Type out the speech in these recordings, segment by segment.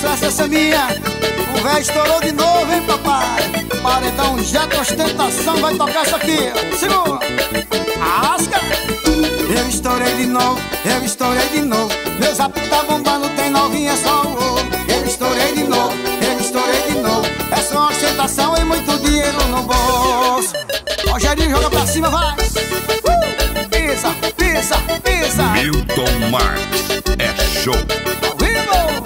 sucesso essa minha. O véio estourou de novo, hein, papai? Paredão Jet Ostentação vai tocar isso aqui. Segura! Asca! Eu estourei de novo, eu estourei de novo. Meu zap tá bombando, tem novinha só o ouro. Eu estourei de novo, eu estourei de novo. É só ostentação e muito dinheiro no bolso. Rogerinho, joga pra cima, vai! Pisa, pisa, pisa! Milton Marques, é show! Ao vivo!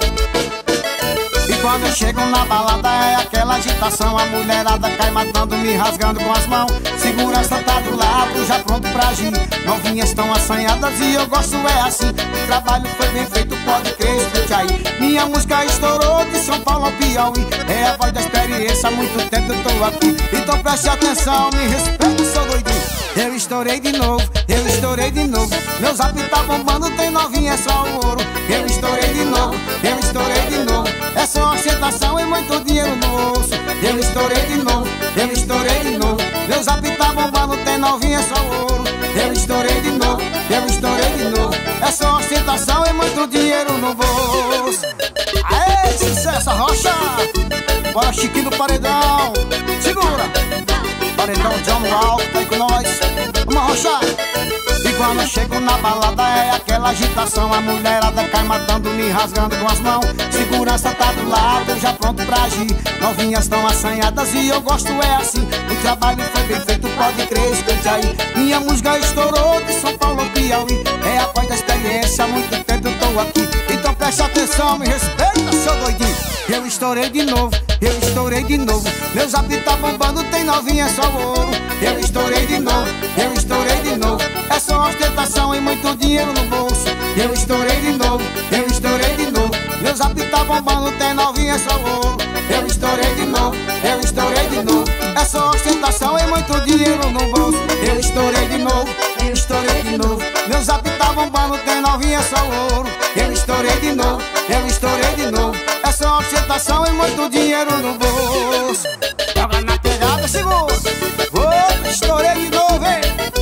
E quando eu chego na balada é aquela agitação. A mulherada cai matando, me rasgando com as mãos. Segurança tá do lado, já pronto pra agir. Novinhas estão assanhadas e eu gosto é assim. O trabalho foi bem feito, pode crer, escute aí. Minha música estourou de São Paulo ao Piauí. É a voz da experiência, há muito tempo eu tô aqui. Então preste atenção, me respeita, sou doidinho. Eu estourei de novo, eu estourei de novo. Meu zap tá bombando, tem novinha, é só o ouro. Eu estourei de novo, eu estourei de novo. É só ostentação e muito dinheiro no bolso. Eu estourei de novo, eu estourei de novo. Meu zap tá bombando, tem novinha, é só o ouro. Eu estourei de novo, eu estourei de novo. É só ostentação e muito dinheiro no bolso. Aê, sucesso, rocha! Bora, Chiquinho do Paredão. Segura! Paredão John Wall, tá aí com nós. Vamos arrochar. E quando eu chego na balada é aquela agitação. A mulherada cai matando, me rasgando com as mãos. Segurança tá do lado, já pronto pra agir. Novinhas estão assanhadas e eu gosto é assim. O trabalho foi bem feito, pode crer, escute aí. Minha música estourou de São Paulo ao Piauí. É a voz da experiência, há muito tempo eu tô aqui. Então preste atenção, me respeita, seu doidinho. Eu estourei de novo, eu estourei de novo. Meu zap tá bombando, tem novinha, é só ouro. Eu estourei de novo, eu estourei de novo. É só ostentação e muito dinheiro no bolso. Eu estourei de novo, eu estourei de novo. Meu zap tá bombando, tem novinha, é só ouro. Eu estourei de novo, eu estourei de novo. É só ostentação e muito dinheiro no bolso. Eu estourei de novo, eu estourei de novo. Meu zap tá bombando, tem novinha, é só ouro. Eu estourei de novo, eu estourei de novo. É só ostentação e muito dinheiro no bolso. Joga na pegada, segura. Estourei de novo, hein?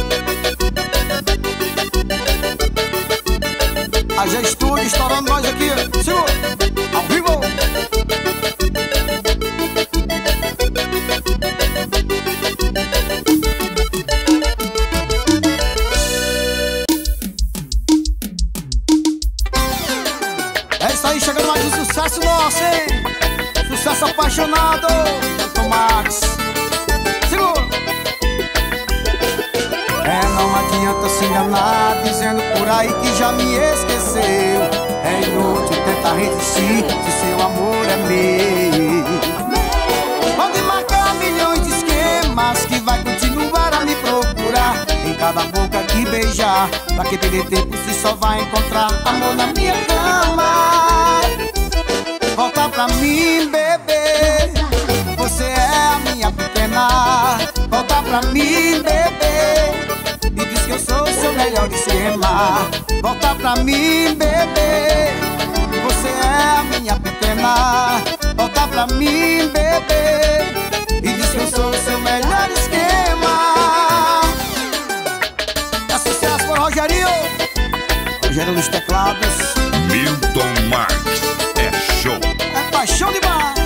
A G Studio estourando nós aqui. Segura. Ao vivo. É isso aí, chegando mais um sucesso nosso, hein? Sucesso apaixonado. Milton Marques. Segura. Não adianta se enganar, dizendo por aí que já me esqueceu. É inútil tentar resistir, se seu amor é meu. Pode marcar milhões de esquemas, que vai continuar a me procurar. Em cada boca que beijar, pra que perder tempo se só vai encontrar amor na minha cama. Volta pra mim, bebê, você é a minha pequena. Volta pra mim, bebê, e diz que eu sou o seu melhor esquema. Volta pra mim, bebê, você é a minha pequena. Volta pra mim, bebê, e diz que eu sou o seu melhor esquema. É sucesso por Rogerinho. Rogério nos teclados. Milton Marques, é show! É paixão demais.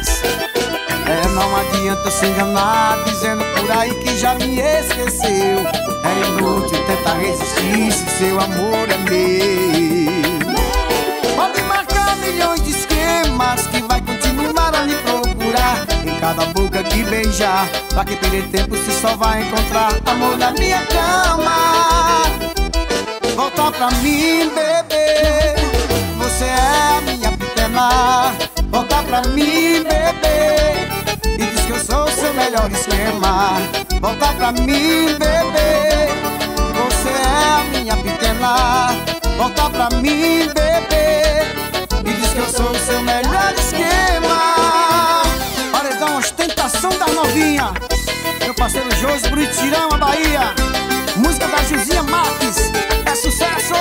Não adianta se enganar, dizendo por aí que já me esqueceu. É inútil tentar resistir, se seu amor é meu. Pode marcar milhões de esquemas, que vai continuar a me procurar. Em cada boca que beijar, pra que perder tempo se só vai encontrar amor na minha cama. Volta pra mim, bebê, você é a minha pequena. Volta pra mim, bebê, e diz que eu sou o seu melhor esquema. Volta pra mim, bebê, você é a minha pequena. Volta pra mim, bebê, e diz que eu sou o seu melhor esquema. Paredão Ostentação da Novinha. Meu parceiro Josi Buritirama, Bahia. Música da Juzinha Marques. É sucesso.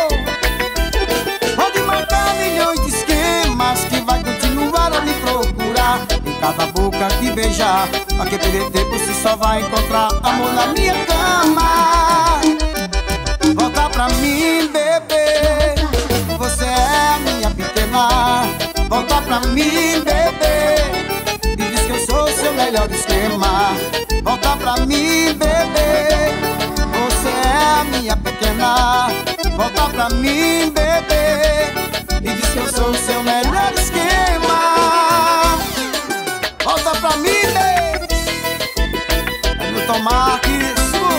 Pode matar milhões de esquemas, que vai continuar a me procurar. Em cada boca que beijar, pra que perder tempo se só vai encontrar amor na minha cama. Volta pra mim, bebê, você é a minha pequena. Volta pra mim, melhor esquema. Volta pra mim, bebê, você é a minha pequena. Volta pra mim, bebê, e diz que eu sou o seu melhor esquema. Volta pra mim, bebê. É Milton Marques.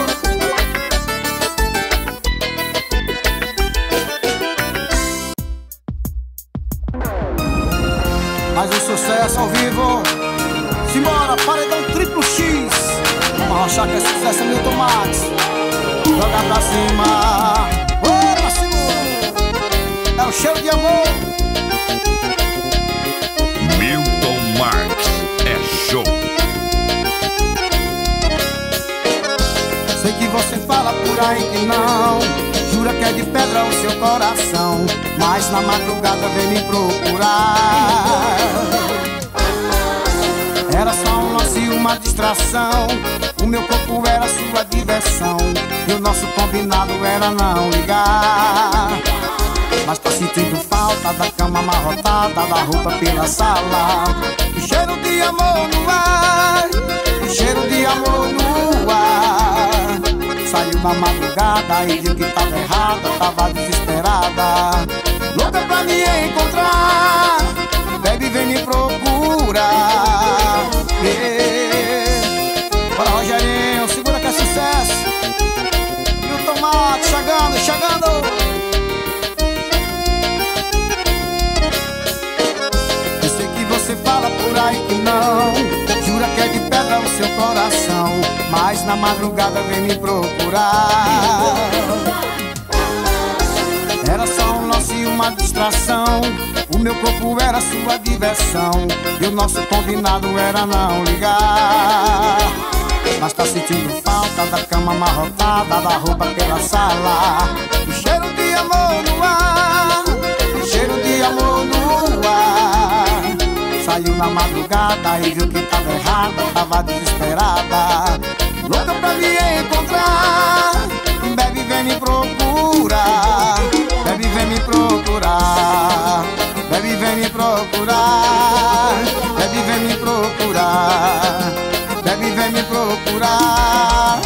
Mais um sucesso ao vivo. Simbora, paredão triplo X. Vamos arrochar que é sucesso, Milton Marques. Joga pra cima. Ô, pra cima. É o cheiro de amor. Milton Marques é show. Sei que você fala por aí que não, jura que é de pedra o seu coração, mas na madrugada vem me procurar. Era só um lance, uma distração, o meu corpo era sua diversão, e o nosso combinado era não ligar. Mas tá sentindo falta da cama amarrotada, da roupa pela sala, o cheiro de amor no ar, o cheiro de amor no ar. Saiu na madrugada e viu que tava errada, tava desesperada, louca pra me encontrar. Baby, vem me procurar. Bora, Rogerinho, segura que é sucesso. Milton Marques chegando, chegando. Eu sei que você fala por aí que não, jura que é de pedra o seu coração, mas na madrugada vem me procurar. Era só um lance e uma distração, o meu corpo era sua diversão, e o nosso combinado era não ligar. Mas tá sentindo falta da cama amarrotada, da roupa pela sala, o cheiro de amor no ar, o cheiro de amor no ar. Saiu na madrugada e viu que tava errada, tava desesperada, louca pra me encontrar. Baby, vem me procurar. Baby, vem me procurar. Baby, vem me procurar. Baby, vem me procurar. Baby, vem me procurar.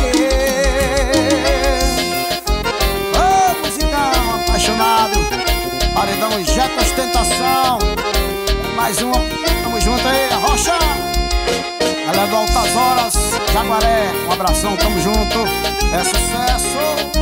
Ô, musicão apaixonado, paredão Jeta Ostentação. Mais uma, tamo junto aí, Rocha. Ela é do Altas Horas, Jaguaré. Um abração, tamo junto. É sucesso.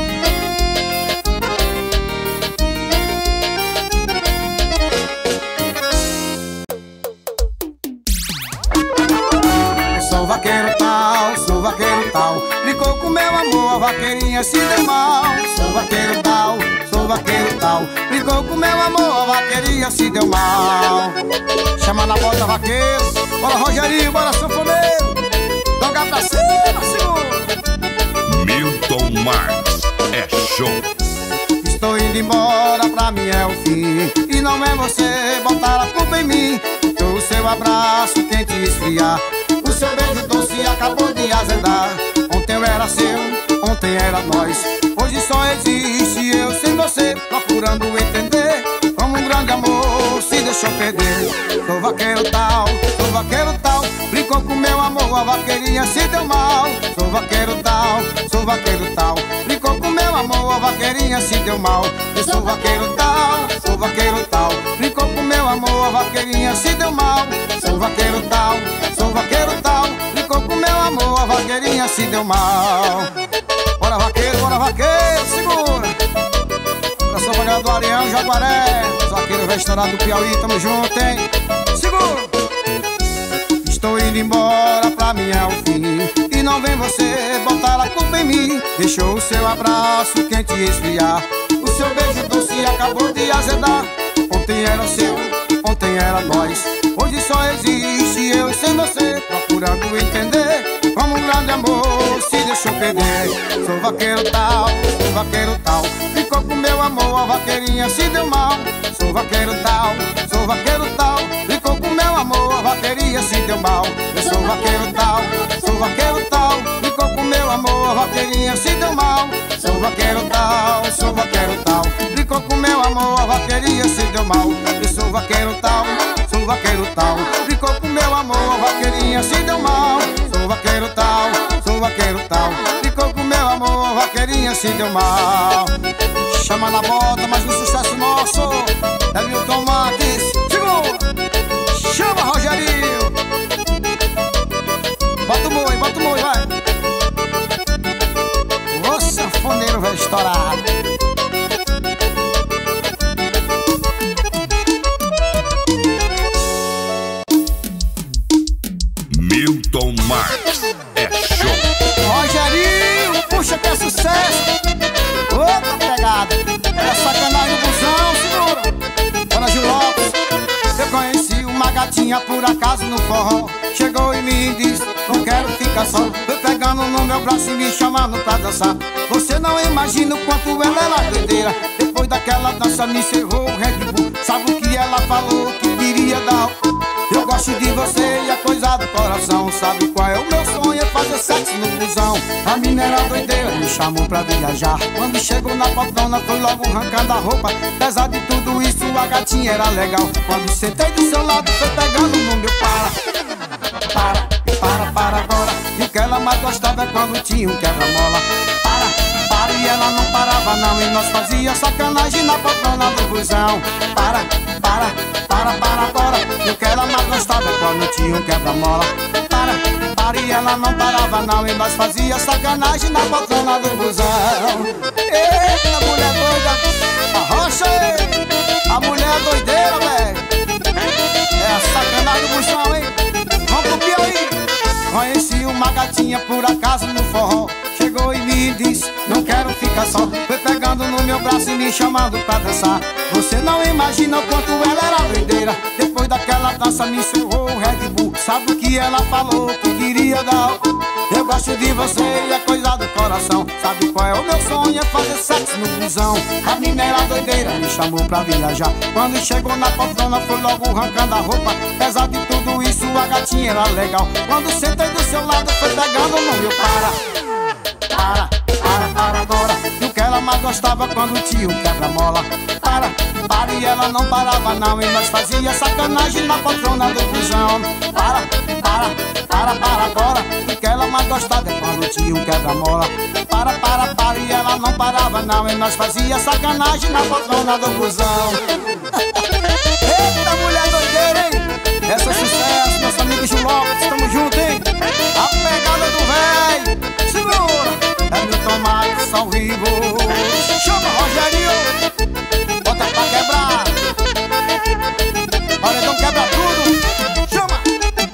Sou vaqueiro tal, sou vaqueiro tal, brincou com meu amor, a vaqueirinha se deu mal. Sou vaqueiro tal, sou vaqueiro tal, brincou com meu amor, a vaqueirinha se deu mal. Chama na bota vaqueiro, bora Rogerinho, bora sanfoneiro, joga pra cima, segura. Milton Marques é show. Estou indo embora, pra mim é o fim, e não é você botar a culpa em mim. Dou o seu abraço quente e esfriar, o seu beijo doce acabou de azedar. Ontem eu era seu, ontem era nós, hoje só existe eu sem você, procurando entender como um grande amor se deixou perder. Sou vaqueiro tal, brincou com meu amor, a vaqueirinha se deu mal. Sou vaqueiro tal, brincou com meu amor, a vaqueirinha se deu mal. Eu sou vaqueiro tal, brincou com meu amor, a vaqueirinha se deu mal. Sou vaqueiro tal, brincou com meu amor, a vaqueirinha se deu mal. Bora vaqueiro, segura. Abração pra galera do Arião, Jaguaré, os vaqueiros restaurados do Piauí, tamo junto, hein? Segura. Estou indo embora, pra mim é o fim, e não vem você botar a culpa em mim. Deixou o seu abraço quente esfriar, o seu beijo doce acabou de azedar. Ontem era seu, ontem era nós, hoje só existe eu sem você, procurando entender como um grande amor se deixou perder. Sou vaqueiro tal, ficou com meu amor, a vaqueirinha se deu mal. Sou vaqueiro tal, ficou com meu amor, a vaqueirinha se deu mal. Eu sou vaqueiro tal, ficou com meu amor, a vaqueirinha se deu mal. Sou vaqueiro tal, ficou com meu amor, a vaqueirinha se deu mal. Eu sou vaqueiro tal, ficou com meu amor, a vaqueirinha se deu mal. tal. Ficou com meu amor, vaqueirinha se deu mal. Chama na bota, mas no sucesso nosso é Milton Marques. Segura! Chama, Rogerinho! Bota o boi, vai! O sanfoneiro vai estourar. Milton Marques é show. Rogerinho, puxa que é sucesso. Outra pegada, é sacanagem no busão, segura. Dona Gil Lopes, eu conheci uma gatinha por acaso no forró. Chegou e me disse, não quero ficar só. Foi pegando no meu braço e me chamando pra dançar. Você não imagina o quanto ela era doideira. Depois daquela dança me encerrou o Red Bull. Sabe o que ela falou que queria dar? Eu gosto de você e a coisa do coração. Sabe qual é o meu sonho? É fazer sexo no busão. A mina era doideira, me chamou pra viajar. Quando chegou na poltrona foi logo arrancando a roupa. Apesar de tudo isso, a gatinha era legal. Quando sentei do seu lado foi pegando no meu para agora. E o que ela mais gostava é quando tinha um quebra-mola. Para, e ela não parava não. E nós fazia sacanagem na poltrona do busão. Para agora. E o que ela mais gostava é quando tinha um quebra-mola. Para, e ela não parava não. E nós fazia sacanagem na poltrona do busão. Eita, mulher doida, arrocha aí. A mulher doideira, velho. É a sacanagem do busão, hein? Vamos pro Piauí. Conheci uma gatinha por acaso no forró. Chegou e me disse, não quero ficar só. Foi pegando no meu braço e me chamando pra dançar. Você não imagina o quanto ela era doideira. Depois daquela dança me encerrou o Red Bull. Sabe o que ela falou que queria dar? Eu gosto de você e é coisa do coração. Sabe qual é o meu sonho? É fazer sexo no busão. A mina era doideira, me chamou pra viajar. Quando chegou na poltrona foi logo arrancando a roupa. Apesar de tudo isso, a gatinha era legal. Quando sentei do seu lado foi pegando no meu para agora. E o que ela mais gostava quando tinha um quebra-mola. Para, e ela não parava não. E nós fazia sacanagem na poltrona do busão. Para agora. E o que ela mais gostava é quando tinha um quebra-mola. Para, e ela não parava não. E nós fazia sacanagem na poltrona do busão. Eita, mulher doideira, hein? Essa é sucesso, nosso amigo Gil Lopes, tamo junto, hein? A pegada do véi, segura! É Milton Marques ao vivo. Chama, Rogerinho! Bota pra quebrar. Paredão quebra tudo. Chama!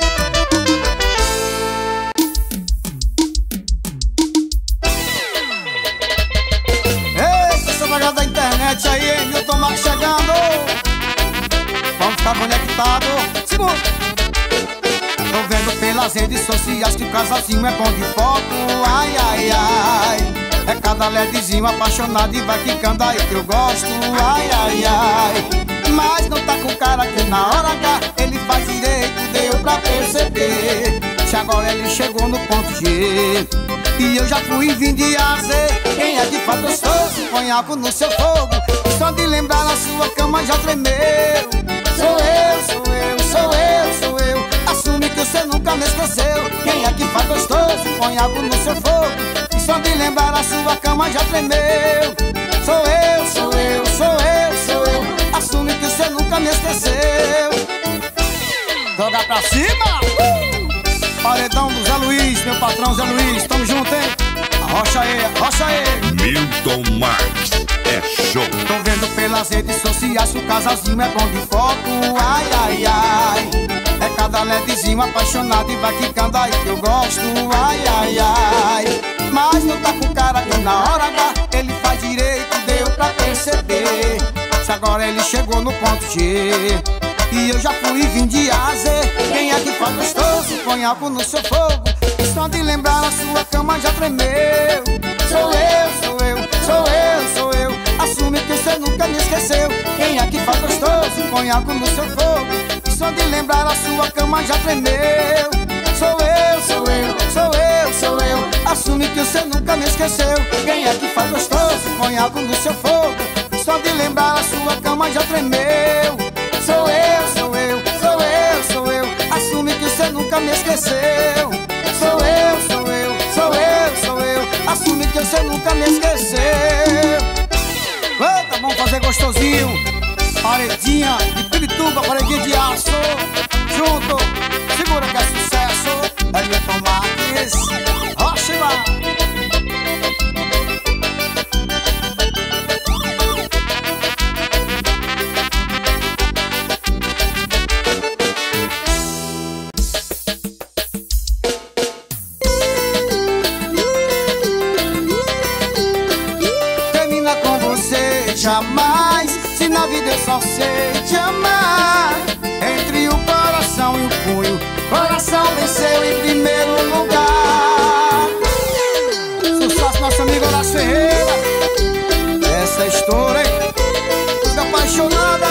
Eita, essa vagada da internet aí, hein? Milton Marques chegando. Vamos ficar conectados. Segura! Tô vendo pelas redes sociais que o casalzinho é bom de foto. Ai. É cada ledzinho apaixonado e vai ficando aí que eu gosto. Ai. Mas não tá com cara que na hora H ele faz direito, deu pra perceber. Se agora ele chegou no ponto G e eu já fui e vim de A a Z. Quem é de fato gostoso, põe álcool no seu fogo. Só de lembrar a sua cama já tremeu. Sou eu. Assume que você nunca me esqueceu. Quem é que faz gostoso, põe álcool no seu fogo. E só de lembrar a sua cama já tremeu. Sou eu. Assume que você nunca me esqueceu. Joga pra cima! Paredão do Zé Luiz, meu patrão Zé Luiz, tamo junto, hein? Arrocha aí. Milton Marques é show. Tô vendo pelas redes sociais que o casalzinho é bom de foto. Ai. É cada ledzinho apaixonado e vai ficando aí que eu gosto. Ai. Mas não tá com cara que na hora H ele faz direito, deu pra perceber. Se agora ele chegou no ponto G e eu já fui e vim de A a Z. Quem é que faz gostoso, põe álcool no seu fogo. Só de lembrar a sua cama já tremeu. Sou eu. Assume que você nunca me esqueceu. Quem é que faz gostoso, põe álcool no seu fogo. E só de lembrar a sua cama já tremeu. Sou eu. Assume que você nunca me esqueceu. Quem é que faz gostoso, põe álcool no seu fogo. E só de lembrar a sua cama já tremeu. Sou eu. Assume que você nunca me esqueceu. Sou eu. nunca me esqueceu. Eita, vamos fazer gostosinho. Paredinha de Pirituba, paredinha de aço. Junto, segura que é sucesso. É Milton Marques, Rochima. Jamais, se na vida eu só sei te amar. Entre o coração e o punho, coração venceu em primeiro lugar. Sucesso, nosso amigo Horácio Ferreira. Essa é a história, hein? Fica apaixonada.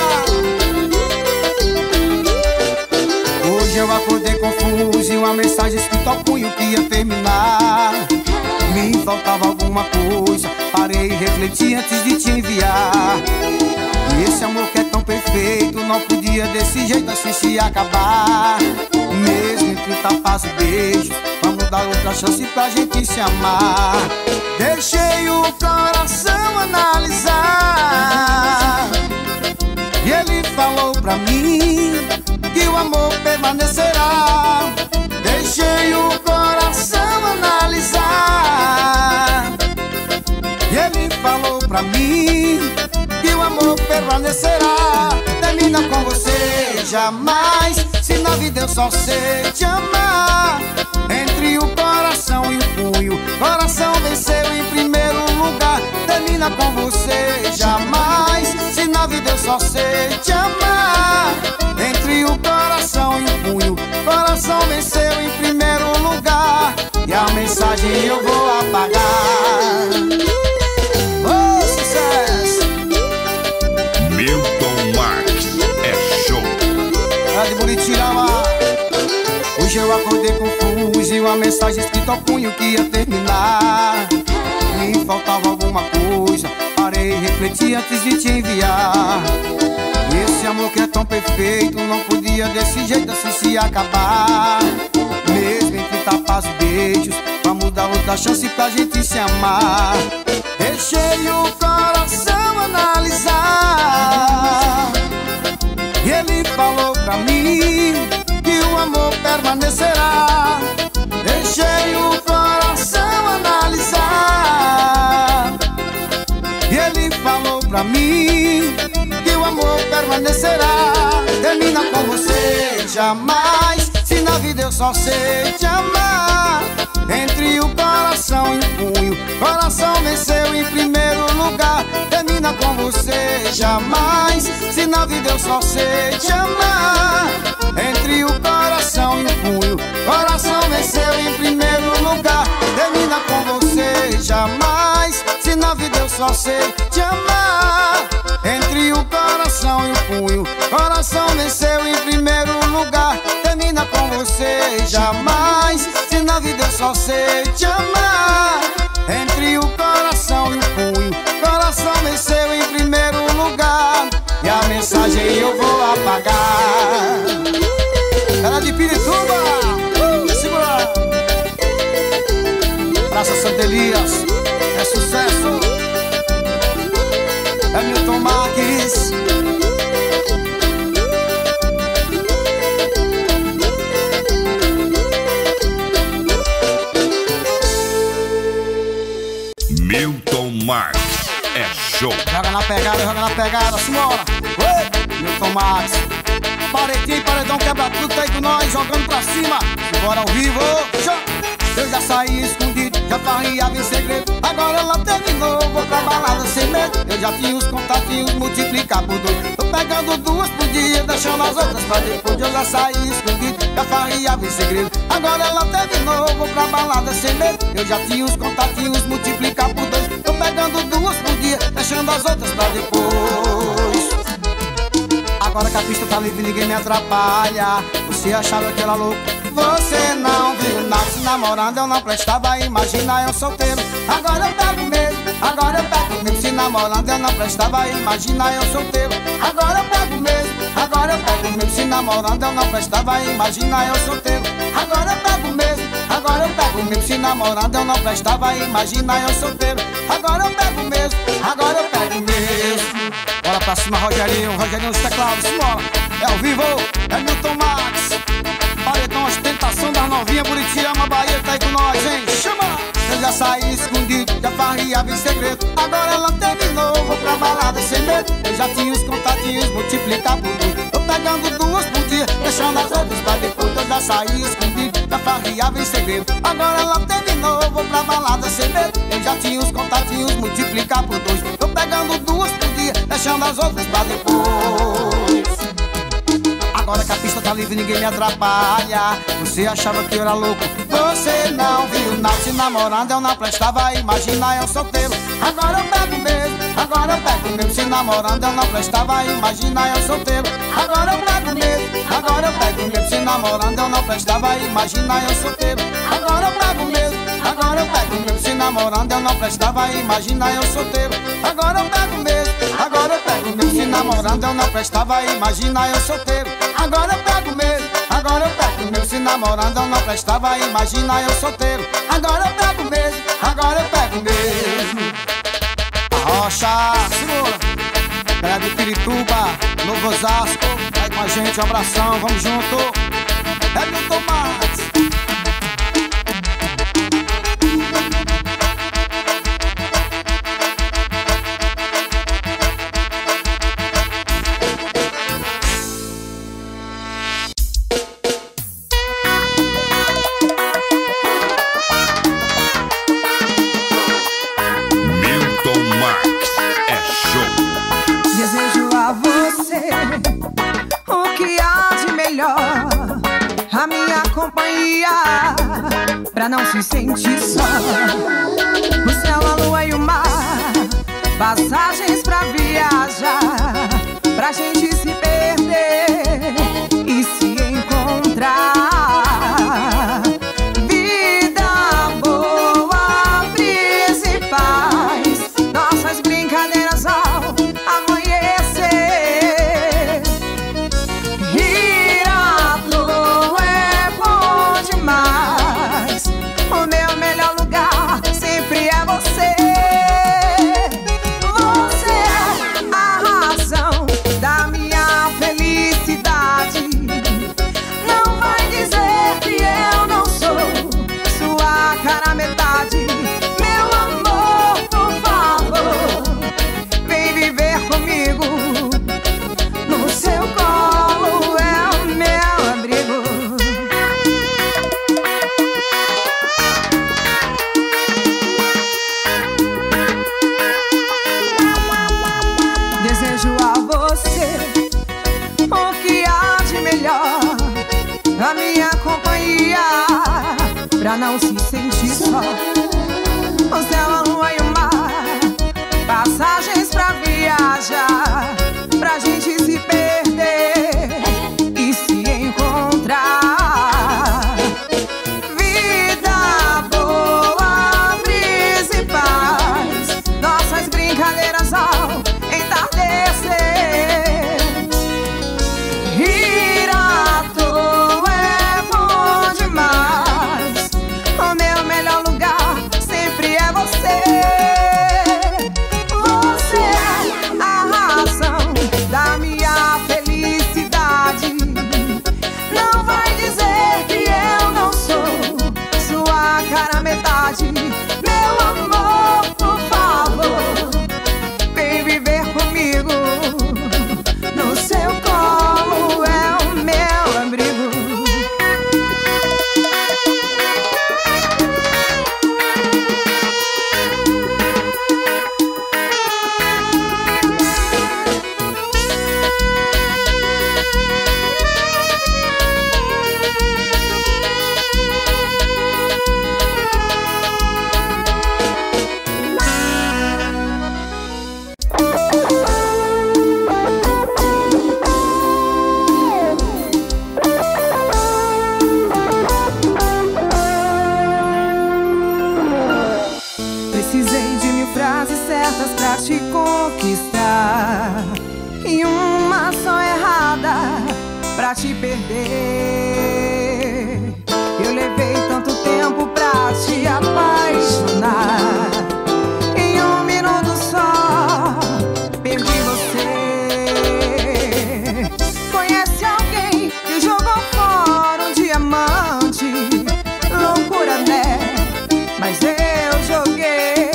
Hoje eu acordei confuso e uma mensagem escrita ao punho que ia terminar. Me faltava alguma coisa, parei e refleti antes de te enviar. E esse amor que é tão perfeito não podia desse jeito assim se acabar. Mesmo entre tapas e beijos, vamos dar outra chance pra gente se amar. Deixei o coração analisar e ele falou pra mim que o amor permanecerá. Deixei o coração analisar e ele falou pra mim que o amor permanecerá. Termina com você jamais, se na vida eu só sei te amar. Entre o coração e o punho, coração venceu em primeiro lugar. Termina com você jamais, se na vida eu só sei te amar. Entre o coração e o punho, coração venceu em primeiro lugar. E a mensagem eu vou apagar. Oh, sucesso! Milton Marques é show. É de Buritirama. Hoje eu acordei confuso e uma mensagem escrita ao punho que ia terminar. Me faltava alguma coisa, parei e refleti antes de te enviar. Esse amor que é tão perfeito não podia desse jeito assim se acabar. Mesmo entre tapas e beijos, vamos dar outra chance pra gente se amar. Deixei o coração analisar e ele falou pra mim que o amor permanecerá. Deixei o coração analisar e ele falou pra mim que o amor permanecerá. Termina com você jamais, se na vida eu só sei te amar. Entre o coração e o punho, coração venceu em primeiro lugar. Termina com você jamais, se na vida eu só sei te amar. Entre o coração e o punho, coração venceu em primeiro lugar. Termina com você jamais, se na vida eu só sei te amar. Entre o coração e o punho, coração venceu em primeiro lugar. Termina com você jamais, se na vida eu só sei te amar. Entre o coração e o punho, coração venceu em primeiro lugar. E a mensagem eu vou apagar. Ela de Pirituba, segura. Praça Santo Elias, é sucesso. É Milton Marques. Milton Marques é show. Joga na pegada, simbora. Milton Marques. Paredinha e paredão quebra tudo, tá aí com nós, jogando pra cima. Bora ao vivo. Eu já saí escondido, já farriava em segredo. Agora ela terminou, vou pra balada sem medo. Eu já tinha os contatinhos, multiplicar por dois. Tô pegando duas por dia, deixando as outras pra depois. Eu já saí escondido, já farriava em segredo. Agora ela terminou, vou pra balada sem medo. Eu já tinha os contatinhos, multiplicar por dois. Tô pegando duas por dia, deixando as outras pra depois. Agora que a pista tá livre, ninguém me atrapalha. Você achava que era louco, você não viu nada. Se namorando eu não prestava, imagina eu solteiro. Agora eu pego mesmo, agora eu pego mesmo. Se namorando eu não prestava, imagina eu solteiro. Agora eu pego mesmo, agora eu pego mesmo. Se namorando eu não prestava, imagina eu solteiro. Agora eu pego mesmo, agora eu pego mesmo. Se namorando eu não prestava, imagina eu solteiro. Agora eu pego mesmo, agora eu pego mesmo. Bora pra cima, Rogerinho, Rogerinho nos teclados, simbora. É ao vivo, é Milton Max. Paredão, ostentação das novinhas, Buritiama, Bahia, tá aí com nós, hein? Chama! Eu já saí escondido, já farriava em segredo. Agora ela terminou, vou pra balada sem medo. Eu já tinha os contatinhos, multiplicar por dois. Tô pegando duas por dia, deixando as outras pra depois. Eu já saí escondido, já farriava em segredo. Agora ela terminou, vou pra balada sem medo. Eu já tinha os contatinhos, multiplicar por dois. Tô pegando duas por dia, deixando as outras pra depois. Agora que a pista tá livre, ninguém me atrapalha. Você achava que eu era louco, você não viu nada. Se namorando eu não prestava, imagina eu solteiro. Agora eu pego mesmo, agora eu pego mesmo. Se namorando eu não prestava, imagina eu solteiro. Agora eu pego mesmo, agora eu pego mesmo. Se namorando eu não prestava, imagina eu solteiro. Agora eu pego mesmo, agora eu pego mesmo. Se namorando eu não prestava, imagina eu solteiro. Agora eu pego mesmo, agora eu pego mesmo. Se namorando eu não prestava, imagina eu solteiro. Agora eu pego mesmo, agora eu pego mesmo. Se namorando eu não prestava, imagina eu solteiro. Agora eu pego mesmo, agora eu pego mesmo. Rocha, segura. Praia de Pirituba, Novo Osasco. Vai com a gente, um abração, vamos junto. É Milton Max. Desejo a você o que há de melhor, a minha companhia, pra não se sentir só. O céu, a lua e o mar, passagens pra viajar, pra gente se perder e se encontrar. Vida boa, brisa e paz, nossas brincadeiras ao amanhecer. Ir à toa é bom demais, o meu melhor lugar sempre é você. Você é a razão da minha felicidade. Não vai dizer que eu não sou sua cara metade. Meu amor, por favor, vem viver comigo. No seu colo é o meu abrigo. Desejo a você o que há de melhor, a minha companhia, pra não se sentir só. O céu, a lua e o mar, passagens pra viajar, pra gente se perder e se encontrar. Vida boa, brisa e paz, nossas brincadeiras ao entardecer. Ir à toa é bom demais, o meu melhor lugar sempre é você. Você é a razão da minha felicidade. Não vai dizer que eu não sou sua cara metade. Meu amor, por favor, vem viver comigo. No seu colo é o meu abrigo. Precisei de 1000 frases certas pra te conquistar e uma só errada pra te perder. Eu levei tanto tempo pra te apaixonar. Em um minuto só perdi você. Conhece alguém que jogou fora um diamante? Loucura, né? Mas eu joguei.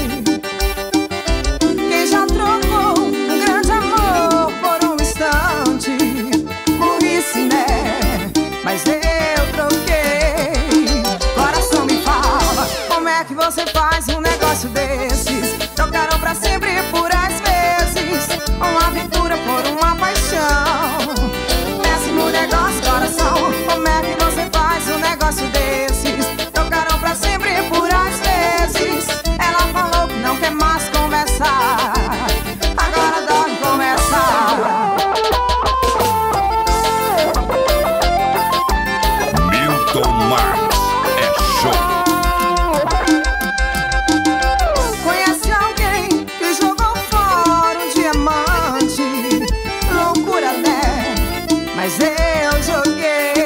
Quem já trocou um grande amor por um instante? Burrice, né? Mas eu troquei. Coração, me fala, como é que você faz um negócio desses? Trocaram pra sempre por às vezes, uma aventura por uma paixão. Péssimo negócio, coração, como é que você faz um negócio desses? Trocaram pra sempre por às vezes. Ela falou que não quer mais conversar, agora dói começar. Milton Marques é show. Conhece alguém que jogou fora um diamante? Loucura, né? Mas eu joguei.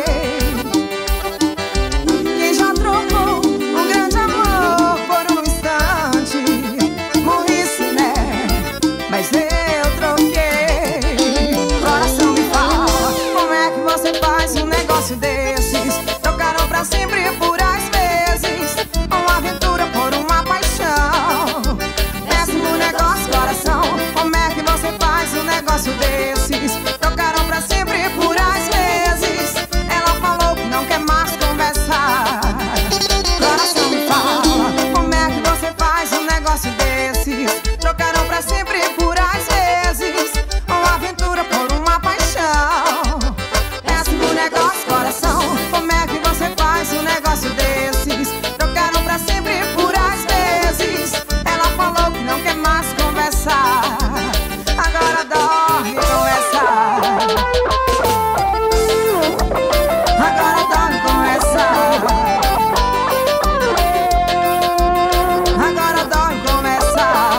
Quem já trocou um grande amor por um instante? Burrice, né? Mas eu troquei. Coração, me fala, como é que você faz um negócio desses? Trocaram pra sempre por às vezes, uma aventura por uma paixão. Péssimo negócio, coração, como é que você faz um negócio desses? Trocaram pra sempre por às vezes. Ela falou que não quer mais conversar. Coração, me fala, como é que você faz um negócio desses? Trocaram pra sempre por às vezes, uma aventura por uma paixão. Péssimo negócio, coração, como é que você faz um negócio desses? Trocaram pra sempre por às vezes. Ela falou que não quer mais conversar, agora dorme conversar. Agora dorme conversar. Agora dorme conversar.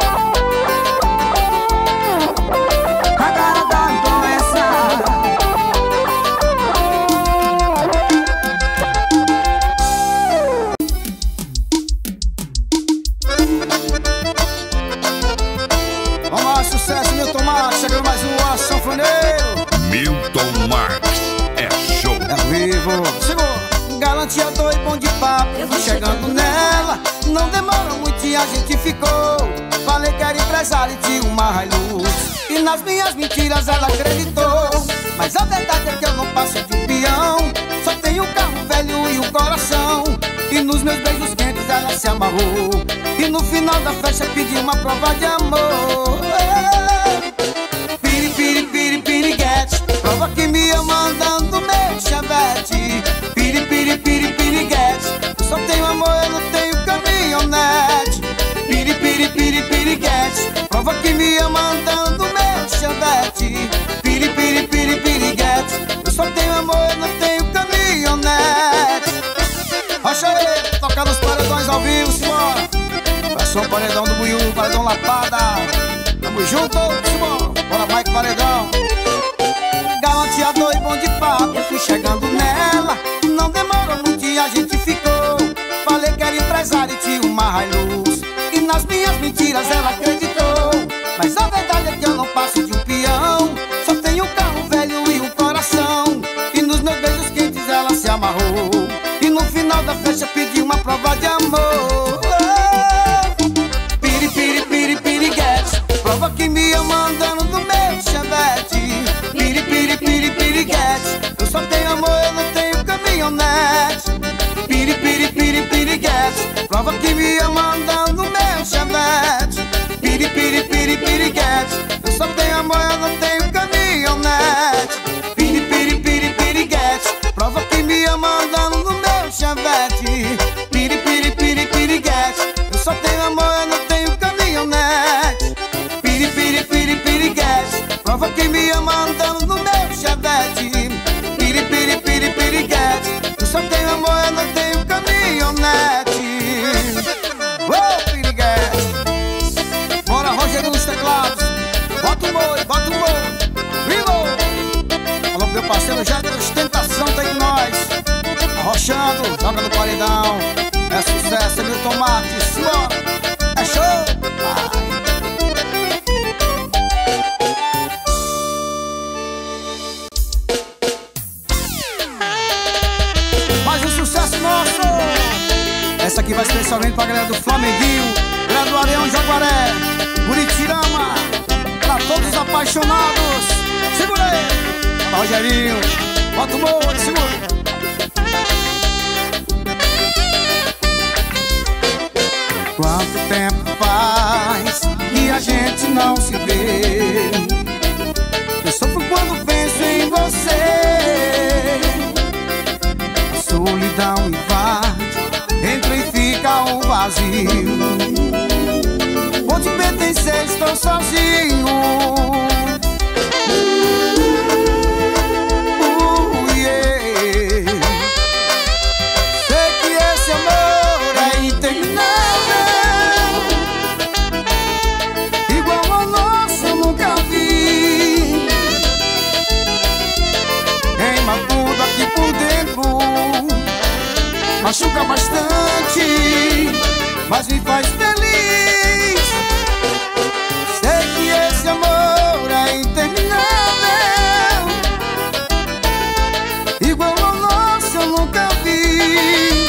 Agora dorme conversar. Vamos lá, sucesso, Milton Marques. Chegando mais um Hora Sanfoneiro. Milton Marques é show. É ao vivo. Chegou. Galanteador e bom de papo. Eu fui chegando nela. Não demorou muito e a gente ficou. Falei que era empresário e tinha uma Hilux. E nas minhas mentiras ela acreditou. Mas a verdade é que eu não passo de um peão. Só tenho um carro velho e um coração. E nos meus beijos quentes ela se amarrou. E no final da festa pediu uma prova de amor. Piri, piri, piri, piriguete. Prova que me ama andando meu chevette. Piri, piri, piri, piriguete. Eu só tenho amor, eu não tenho caminhonete. Piri, piri, piri, piriguete. Prova que me ama andando meu chevette. Piri, piri, piri, piriguete. Eu só tenho amor, eu não tenho caminhonete. Rocha aí, tocar nos paredões ao vivo, simbora. Versão paredão do Buiú, paredão Lapada. Tamo junto, simbora. Bora, Mike Paredão. Galanteador e bom de papo. Eu fui chegando nela. Não demorou muito e a gente ficou. Falei que era empresário e tinha uma Hilux. E nas minhas mentiras ela acreditou. Mas a verdade é que eu não passo de um peão. Só tenho um carro velho e um coração. E nos meus beijos quentes ela se amarrou. E no final da festa pediu uma prova de amor. Piri, piri, piri, piriguete. Prova que me ama andando no meu chevette. Piri, piri, piri, piriguete. Eu só tenho amor, eu não tenho caminhonete. Piri, piri, piri, piriguete. Prova que me ama andando no meu chevette. Piri, piri, piri, piriguete. Eu só tenho amor, eu não tenho caminhonete. Piri, piri, piri, piriguete. Prova que me ama andando no meu chevette. Piri, piri, piri, piriguete. Eu só tenho amor, eu não tenho caminhonete. Piri, piri, piri, piriguete. Prova que me ama andando no meu chevette. Piri, piri, piri, piriguete. Eu só tenho amor, eu não tenho caminhonete. Ô, piriguete. Bora, Rogério nos teclados. Bota o boi. Vivo! Alô, meu parceiro, já deu ostentação, tá aí com nós. debochando, joga no paredão. É sucesso, é Milton Marques, bora, é show, vai. Mais um sucesso nosso. Essa aqui vai especialmente pra galera do Flamenguinho, galera do Areão Jaguaré, Buritirama, pra todos os apaixonados. Segura aí, Rogerinho, bota o molho, segura. Quanto tempo faz que a gente não se vê? Eu sofro quando penso em você. A solidão invade, entra e fica um vazio. Vou te pertencer, estou sozinho. Yeah. Sei que esse amor é interminável. Machuca bastante, mas me faz feliz. Sei que esse amor é interminável. Igual ao nosso eu nunca vi.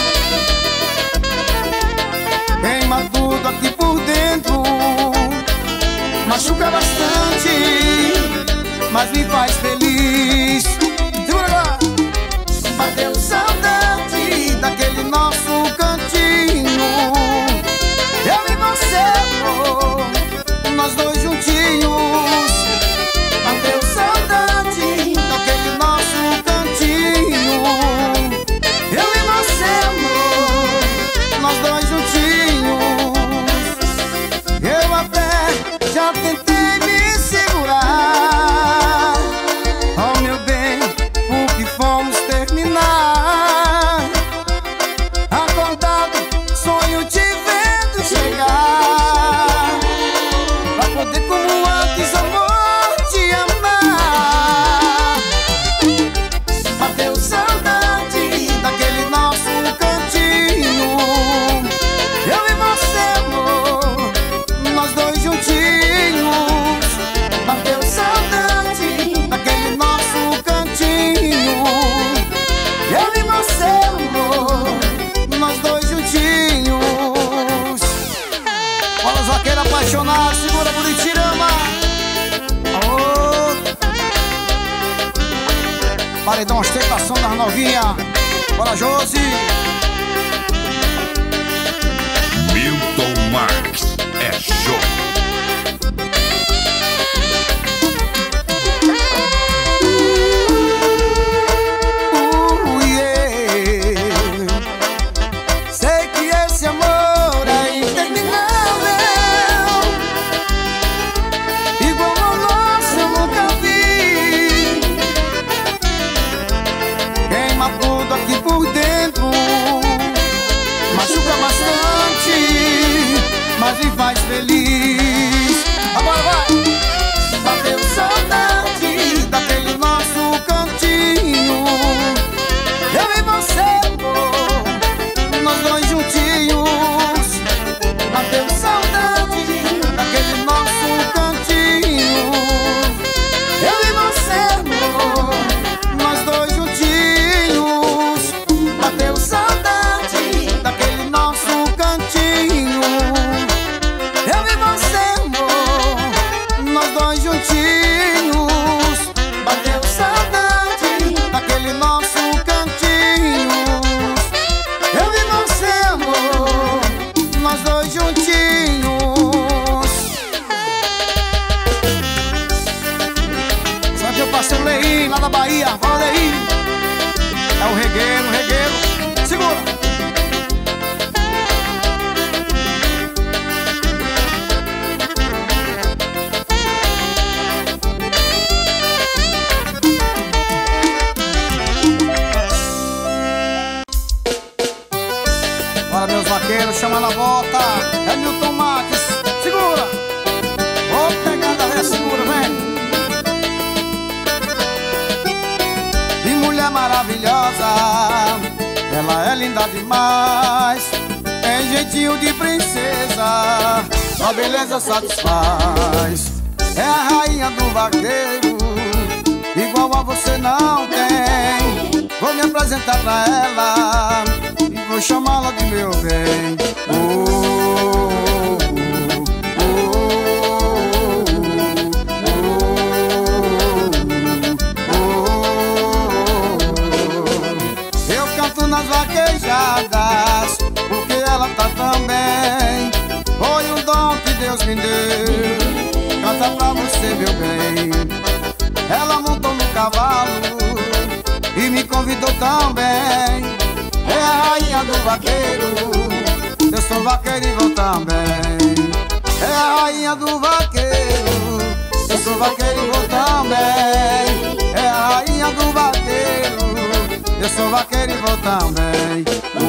Queima tudo aqui por dentro. Machuca bastante, mas me faz feliz. Segura lá. Bateu saudade daquele nosso cantinho. Eu e você, amor, nós dois juntinhos. Bateu saudade daquele nosso cantinho. Eu e você, amor, nós dois juntinhos. Eu até já tentei me segurar. Oh meu bem, o que fomos terminar. Acordado, sonho te vendo chegar, pra poder como antes, amor, te amar. Bateu saudade daquele nosso cantinho. Eu e você, amor, nós dois juntinhos. Bateu saudade daquele nosso cantinho. Eu e você, amor, nós dois juntinhos. Olha os vaqueiros apaixonados, segura Buritirama. Oh. Paredão, ostentação das novinhas. Bora, Josi. Milton Marques é show. Sei que esse amor é interminável. Igual ao nosso eu nunca vi. Queima tudo aqui por dentro. Machuca bastante, mas me faz feliz. Agora vai! Bateu saudade daquele nosso cantinho. Eu e você, amor, nós dois juntinhos. Bateu saudade daquele nosso cantinho. Eu e você, amor, nós dois juntinhos. Bateu saudade daquele nosso cantinho. Eu e você, amor, nós dois juntinhos. Bateu saudade daquele nosso cantinho. Eu e você, amor, nós dois juntinhos. Sabe o parceiro Leí, lá da Bahia. Fala, Leí. É o regueiro, regueiro. Segura. Bora, meus vaqueiros, chama na volta. É Milton Marques, segura. Ô, pegada, segura, vem. E mulher maravilhosa, linda demais, tem jeitinho de princesa, sua beleza satisfaz. É a rainha do vaqueiro, igual a você não tem. Vou me apresentar pra ela e vou chamá-la de meu bem. Eu canto nas vaquejadas porque ela tá tão bem. Foi um dom que Deus me deu, canta pra você, meu bem. Ela montou no cavalo e me convidou também. É a rainha do vaqueiro, eu sou vaqueiro e vou também. É a rainha do vaqueiro, eu sou vaqueiro e vou também. É a rainha do vaqueiro, eu sou vaqueiro e vou também.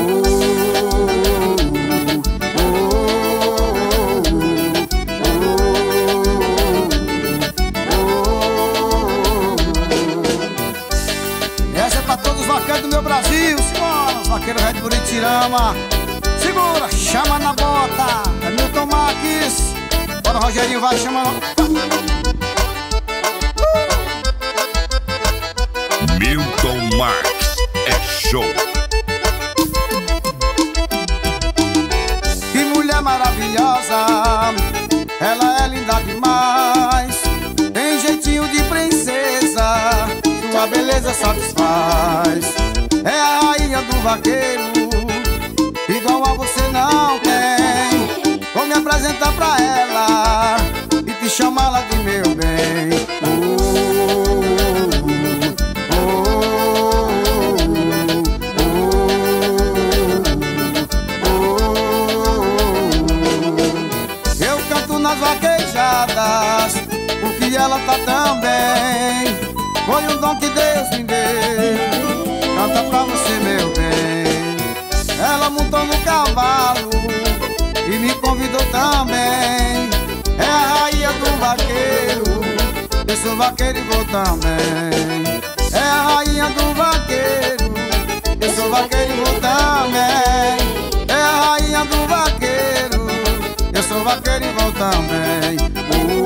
Essa é pra todos os vaqueiros do meu Brasil, senhora. Os vaqueiros Red Buritirama. Segura, chama na bota. É Milton Marques. Bora, Rogerinho, vai chamando. Milton Marques é show. Que mulher maravilhosa, ela é linda demais, tem jeitinho de princesa, sua beleza satisfaz. É a rainha do vaqueiro, igual a você não tem. Vou me apresentar pra ela e te chamá-la de meu bem. Eu canto nas vaquejadas porque ela tá tão bem. Foi um dom que Deus me deu, canta pra você, meu bem. Ela montou no cavalo e me convidou também. É a rainha do vaqueiro, eu sou vaqueiro e vou também. É a rainha do vaqueiro, eu sou vaqueiro e vou também. É a rainha do vaqueiro, eu sou vaqueiro e vou também.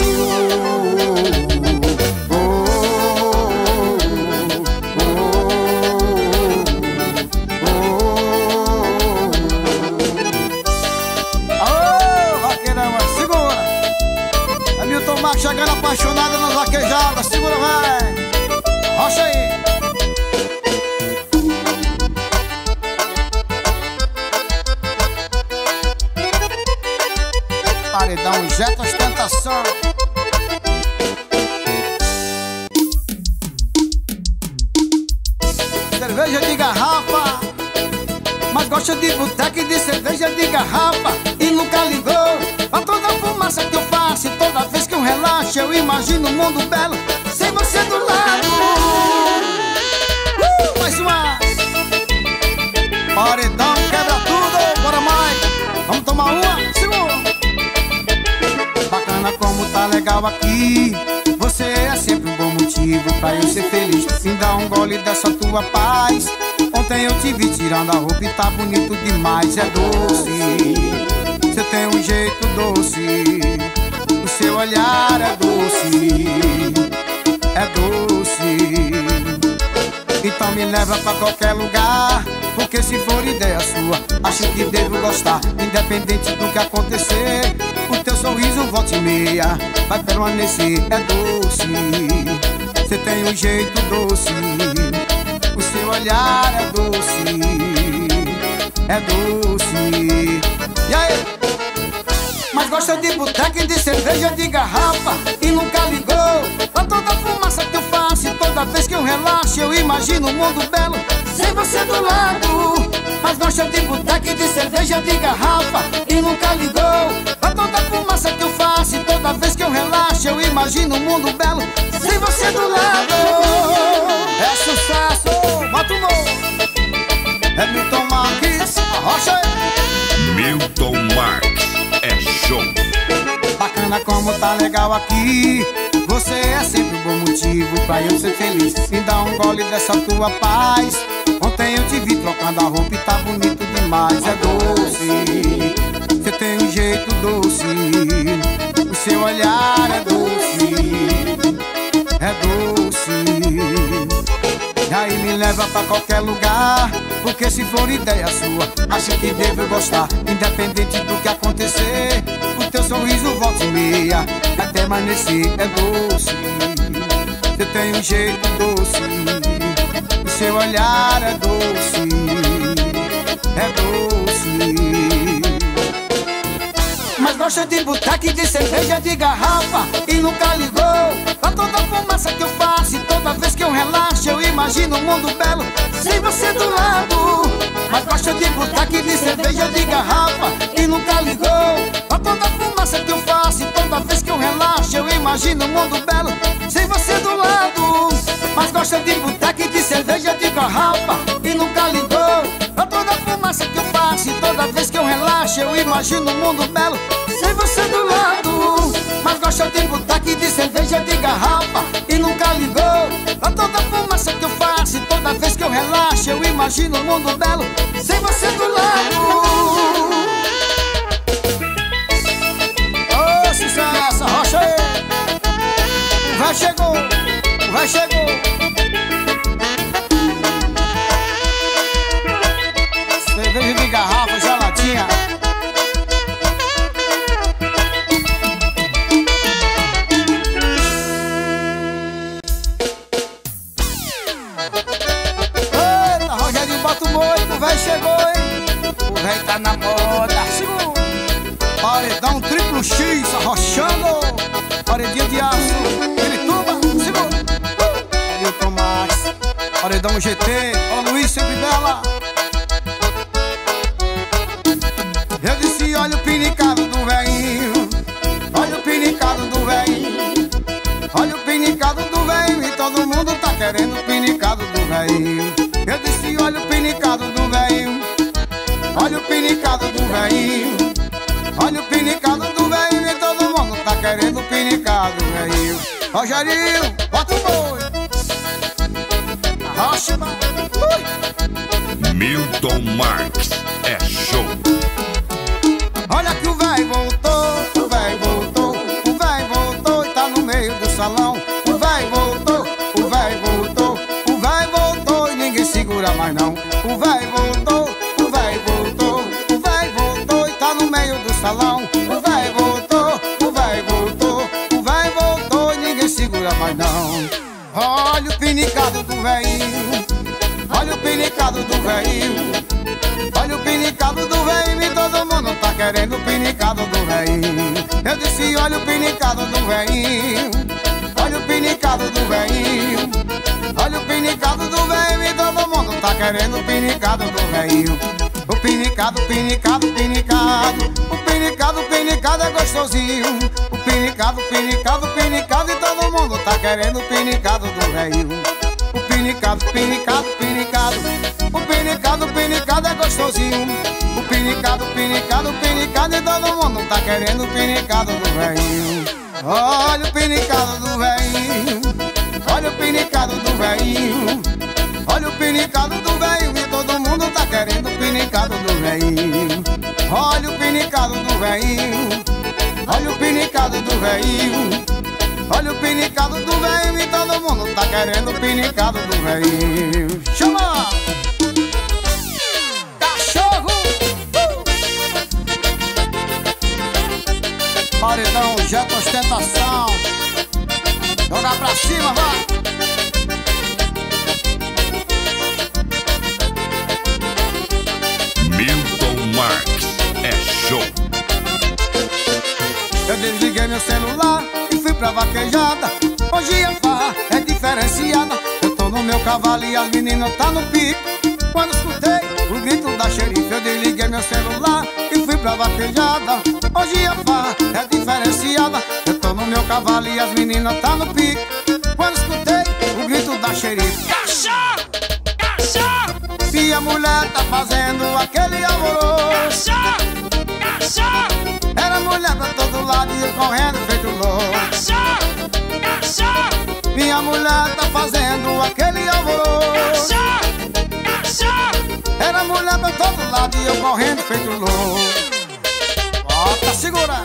Marques chegando apaixonada nas vaquejadas. Segura, vai. Rocha aí. Paredão, injeta ostentação. Cerveja de garrafa, mas gosta de boteca e de cerveja de garrafa. E nunca ligou a toda a fumaça que eu faço. E toda vez que eu relaxo eu imagino um mundo belo sem você do lado. Mais uma. Paredão quebra tudo. Bora, Mike, vamos tomar uma. Segura. Bacana como tá legal aqui. Você é sempre um bom motivo pra eu ser feliz. Me dá um gole dessa tua paz. Ontem eu te vi tirando a roupa e tá bonito demais. É doce, você tem um jeito doce, o seu olhar é doce, é doce. Então me leva pra qualquer lugar, porque se for ideia sua, acho que devo gostar. Independente do que acontecer, o teu sorriso volta e meia vai permanecer. É doce, você tem um jeito doce, o seu olhar é doce, é doce. E aí? Mas gosta de boteca e de cerveja de garrafa. E nunca ligou pra toda a fumaça que eu faço. E toda vez que eu relaxo eu imagino um mundo belo sem você do lado. Mas gosta de boteca e de cerveja de garrafa. E nunca ligou pra toda a fumaça que eu faço. E toda vez que eu relaxo eu imagino um mundo belo sem você do lado. É sucesso, bota o novo. É Milton Marques, arrocha aí. Milton Marques é show. Bacana como tá legal aqui. Você é sempre um bom motivo pra eu ser feliz. Me dá um gole dessa tua paz. Ontem Ontem eu te vi trocando a roupa e tá bonito demais. É doce, você tem um jeito doce, o seu olhar é doce, é doce. E aí me leva pra qualquer lugar, porque se for ideia sua, acho que devo gostar. Independente do que acontecer, o teu sorriso volta e meia até amanhecer. É doce, você tem um jeito doce, o seu olhar é doce, é doce. Mas gosta de boteco, de cerveja, de garrafa, e nunca ligou pra toda a fumaça que eu faço. E toda vez que eu relaxo eu imagino um mundo belo sem você do lado. Mas gosta de boteco, de cerveja, de garrafa, e nunca ligou pra toda a fumaça que eu faço. E toda vez que eu relaxo eu imagino um mundo belo sem você do lado. Mas gosta de boteco, de cerveja, de garrafa, e nunca ligou pra toda a fumaça que eu faço. E toda vez que eu relaxo eu imagino um mundo belo sem você do lado. Mas gosta de boteco, de cerveja, de garrafa, e nunca ligou pra toda a fumaça que eu faço. E toda vez que eu relaxo eu imagino um mundo belo sem você do lado. Ô, sucesso, rocha aí. O véi chegou, o véi chegou. Cerveja de garrafa, geladinha. Eita, Rogério, bota o molho, o véi chegou, hein? O véi tá na moda. Segura. Paredão triplo X, arrochando. Paredinha de aço, Pirituba, segura. Milton Max, paredão GT, ó Luiz sempre bela. Eu disse, olha o pinicado do velhinho, olha o pinicado do velhinho, olha o pinicado do velhinho, e todo mundo tá querendo o pinicado do velhinho. Eu disse, olha o pinicado do velhinho, olha o pinicado do velhinho, olha o pinicado do velhinho, e todo mundo tá querendo o pinicado do velhinho. Rogerinho, bota o boi, arrocha, Milton Marques é show. Olha que o véi voltou, o véi voltou, o véi voltou e tá no meio do salão. O véi voltou, o véi voltou, o véi voltou e ninguém segura mais não. O véi voltou, o véi voltou, o véi voltou e tá no meio do salão. O véi voltou, o véi voltou, o véi voltou e ninguém segura mais não. Olha o pinicado do velhinho, olha o pinicado do velhinho, olha o pinicado do velhinho, e todo mundo tá querendo o pinicado do velhinho. Eu disse, olha o pinicado do velhinho, olha o pinicado do velhinho, olha o pinicado do velhinho, e todo mundo tá querendo o pinicado do velhinho. O pinicado, pinicado, pinicado, o pinicado, pinicado é gostosinho. O pinicado, pinicado, pinicado, e todo mundo tá querendo o pinicado do velhinho. O pinicado, pinicado, pinicado, o pinicado, pinicado é gostosinho. O pinicado, pinicado, pinicado, e todo mundo tá querendo o pinicado do velhinho. Olha o pinicado do velhinho, olha o pinicado do velhinho, olha o pinicado do velhinho, e todo mundo tá querendo o pinicado do velhinho. Olha o pinicado do velhinho, olha o pinicado do velhinho, olha o pinicado do velhinho, e todo mundo tá querendo o pinicado do velhinho. Chama! Cachorro! Paredão, jet ostentação. Joga pra cima, vai! Milton Marques é show. Eu desliguei meu celular e fui pra vaquejada. Hoje a farra é diferenciada. Eu tô no meu cavalo e as meninas tá no pico. Quando escutei o grito da xerife, eu desliguei meu celular e fui pra vaquejada. Hoje a farra é diferenciada. Eu tô no meu cavalo e as meninas tá no pico. Quando escutei o grito da xerife, Cachorro! Cachorro! e a mulher tá fazendo aquele alvoroço. Cachorro! Cachorro! Era mulher pra todo lado e eu correndo feito louco. Cachorro! Cachorro! Minha mulher tá fazendo aquele alvoroço. Cachorro! Cachorro! Era mulher pra todo lado e eu correndo feito louco. Bota, segura.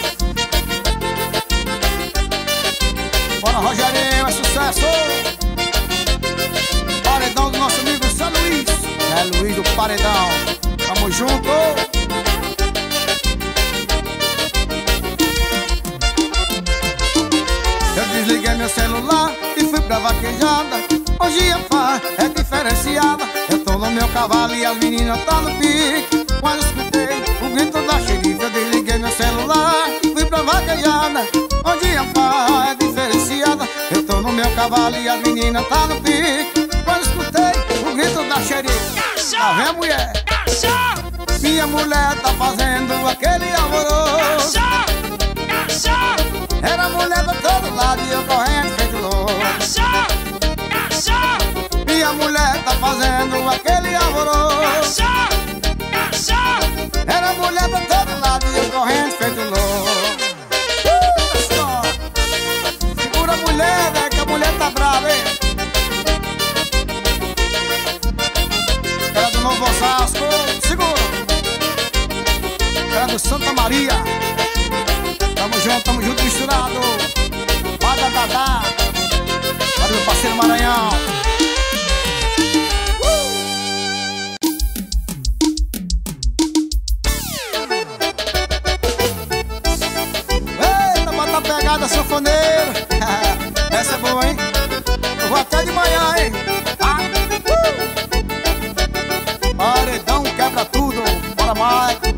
Bora, Rogerinho, é sucesso. Paredão do nosso amigo Zé Luiz. Zé Luiz do Paredão. Tamo junto. Eu desliguei meu celular e fui pra vaquejada. Hoje a farra é diferenciada. Eu tô no meu cavalo e as meninas tá no pique. Quando escutei o grito da xerife, eu desliguei meu celular e fui pra vaquejada. Hoje a farra é diferenciada. Eu tô no meu cavalo e as meninas tá no pique. Quando escutei o grito da xerife, tá vendo, mulher? Minha mulher tá fazendo aquele alvoroço. Era mulher pra todo lado e eu correndo feito louco. Minha mulher tá fazendo aquele alvoroço. Era mulher pra todo lado e eu correndo feito louco. Segura a mulher, velho, que a mulher tá brava, hein? Era do Novo Osasco, segura. Era do Santa Maria. Tamo junto misturado. Bada Dadá. Olha meu parceiro Maranhão. Eita, bota a pegada, sanfoneiro. Essa é boa, hein? Eu vou até de manhã, hein? Paredão quebra tudo. Bora, Mike.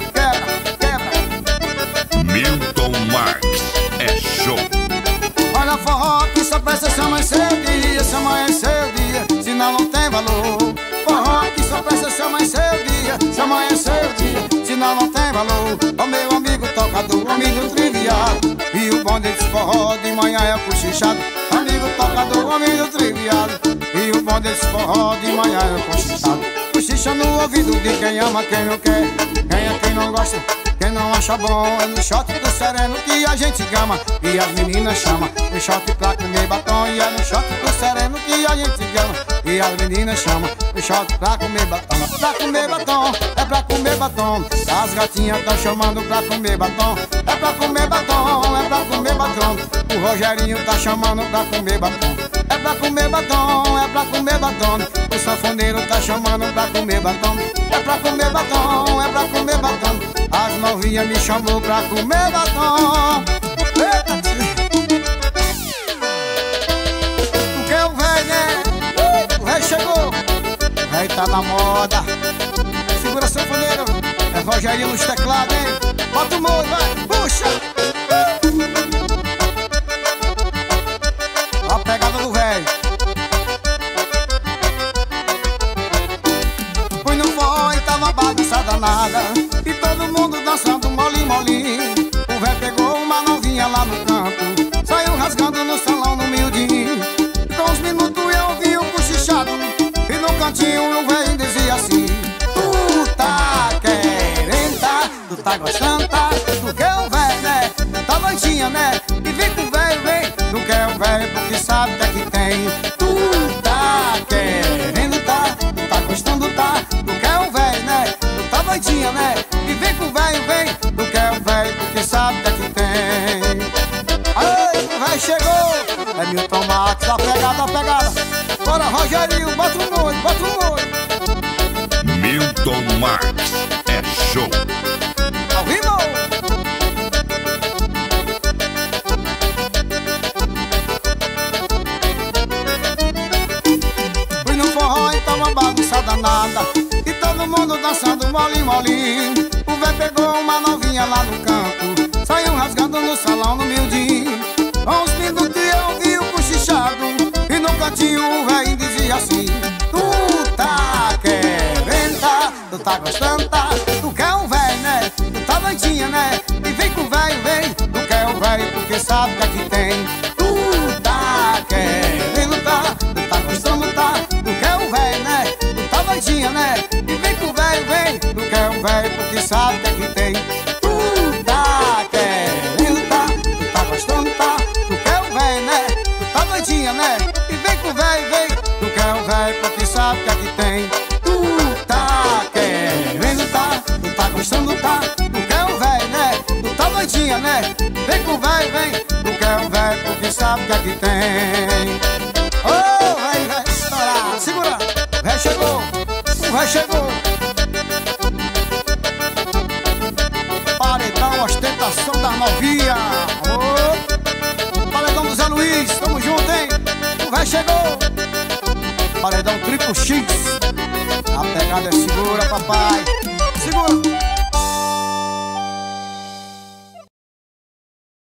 Milton Marques é show. Olha forró que só presta se amanhecer o dia. Se amanhecer o dia, senão não tem valor. Forró que só presta se amanhecer o dia. Se amanhecer o dia, senão não tem valor. Ó meu amigo tocador, amigo triviado. E o bom desse forró de manhã é o cochichado. Amigo tocador, amigo triviado. E o bom desse forró de manhã é o cochichado. Cochicha no ouvido de quem ama, quem não quer. Quem é quem não gosta, quem não acha bom. É no shot do sereno que a gente gama e as meninas chamam. No shot pra comer batom. E é no shot do sereno que a gente gama e as meninas chamam. No shot pra comer batom. Pra comer batom, é pra comer batom. As gatinhas tão chamando pra comer batom. É pra comer batom, é pra comer batom. O Rogerinho tá chamando pra comer batom. É pra comer batom, é pra comer batom. O sanfoneiro tá chamando pra comer batom. É pra comer batom, é pra comer batom. As novinhas me chamou pra comer batom. Eita, tu quer o véi, né? O rei chegou. O rei tá na moda. Segura sanfoneiro. É Rogerinho nos teclados, hein? Bota o molho, vai, puxa. A pegada do véi. Fui no forró e tava bagunça danada. E todo mundo dançando molim, molim. O véi pegou uma novinha lá no canto. Saiu rasgando no salão no miudinho. Com uns minutos eu ouvi um cochichado. E no cantinho o véi dizia assim: tu tá querendo, tá? Tu tá gostando, tá? Tu quer o véi, né? Tá noitinha, né? E vem com o véi, vem. Tu quer o véi porque sabe que aqui tem. Tu tá querendo, tá? Tu tá gostando, tá? Tu quer o véi, né? Tu tá noitinha, né? E vem com o véi, vem. Tu quer o véi porque sabe que aqui tem. Aí, o véi chegou. É Milton Marques, a pegada, a pegada. Bora, Rogerinho, bota um molho, bota um molho. Milton Marques é show. Ao vivo! Fui no forró e tava bagunça danada. E todo mundo dançando molim, molim. O véi pegou uma novinha lá no canto. Saiu rasgando no salão no miudinho. Com uns minutos eu ouvi o cochichado. E no cantinho o véi dizia assim: tu tá querendo, tá? Tu tá gostando, tá? Tu quer um véi, né? Tu tá doidinha, né? E vem com o véi, vem. Tu quer um véi porque sabe que aqui tem. Tu tá querendo, tá? Tu tá gostando, tá? Tu quer um véi, né? Tu tá doidinha, né? E vem com o véi, vem. Tu quer um véi porque sabe que aqui tem. Tu tá querendo, tá? Tu tá gostando, tá? Tu quer um véi, né? Tu tá doidinha, né? E vem com o véi, vem. Tu quer um véi porque sabe que aqui tem. Tu tá Vem com o velho, vem. Tu quer o velho porque sabe que aqui tem. Ô, velho, velho, estourado. Segura, o velho chegou. O velho chegou. Paredão, ostentação da novinha. Ô, paredão do Zé Luiz, tamo junto, hein? O velho chegou. Paredão triplo X. A pegada é segura, papai. Segura.